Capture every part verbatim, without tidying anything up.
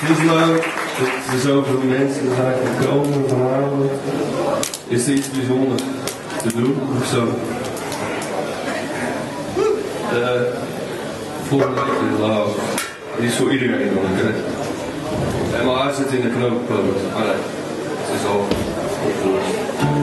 Het is leuk dat er zoveel mensen zijn gekomen vanavond. Is er iets bijzonders te doen of zo? Uh, volgende week is lauw. Die is voor iedereen nog. En maar hij zit in de knooppunt. Ah nee, het is al opgelost.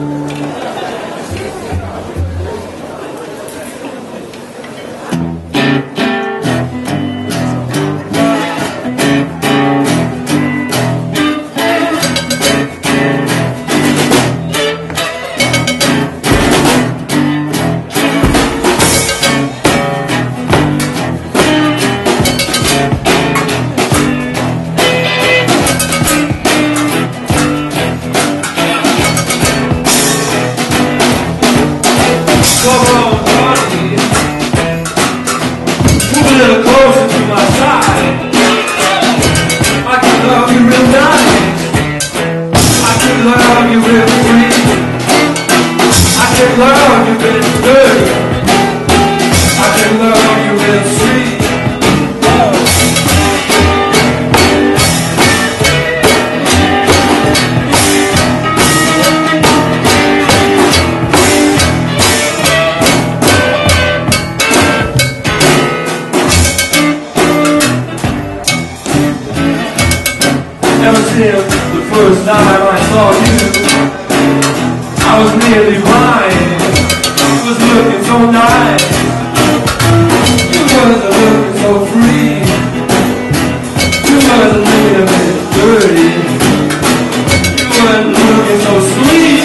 The first time I saw you, I was nearly blind. You was looking so nice. You wasn't looking so free. You wasn't looking a bit dirty. You wasn't looking so sweet.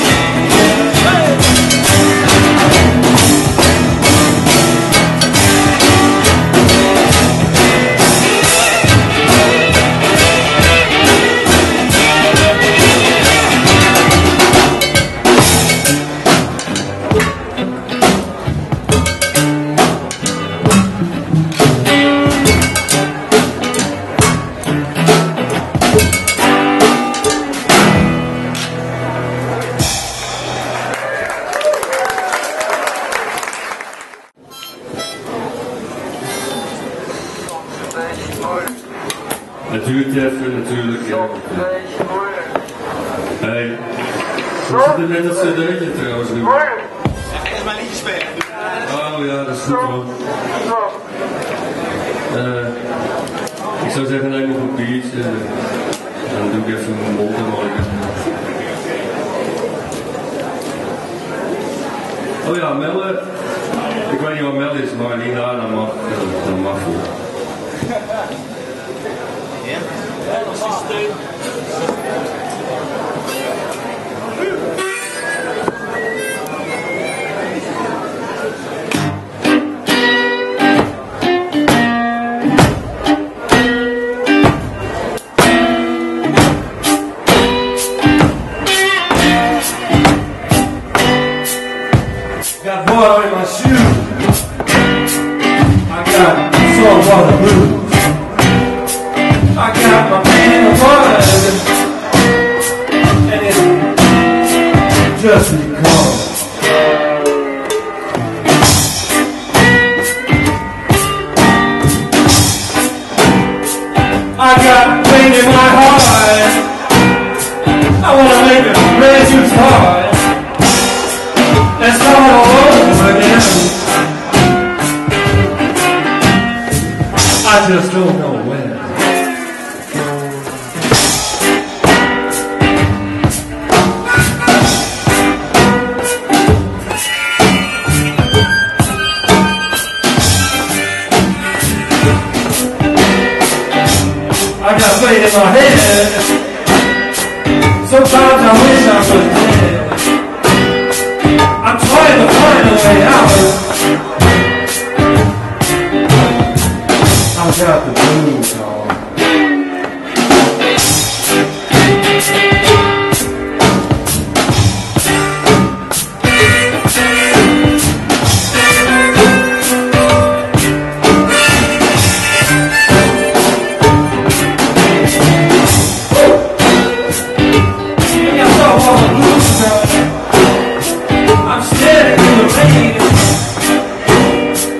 Het duurt even natuurlijk. Ja. Hey, hoe zit het met dat cd'tje trouwens nu? Ja, echt mijn liedje spelen. Oh ja, dat is goed hoor. Uh, ik zou zeggen neem nog een biertje. Dan doe ik even mijn mond maken. Oh ja, Melle. Ik weet niet wat Melle is, maar Nina, dan mag, dan mag je. Ja, dat is systeem. Got water in my shoe. I got salt water blues. I got my man of blood, and it's just because I got pain in my heart. I wanna make it red juice hard. Let's start all over again. I just don't know when. I got pain in my head. Sometimes I wish I was dead. I'm trying to find a way out. I've got the blues on.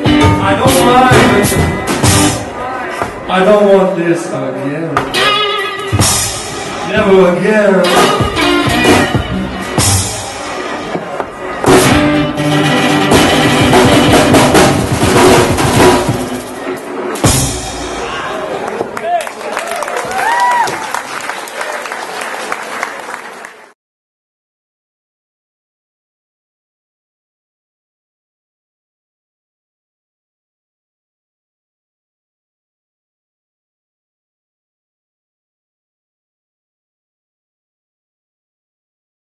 I don't want this again. never again.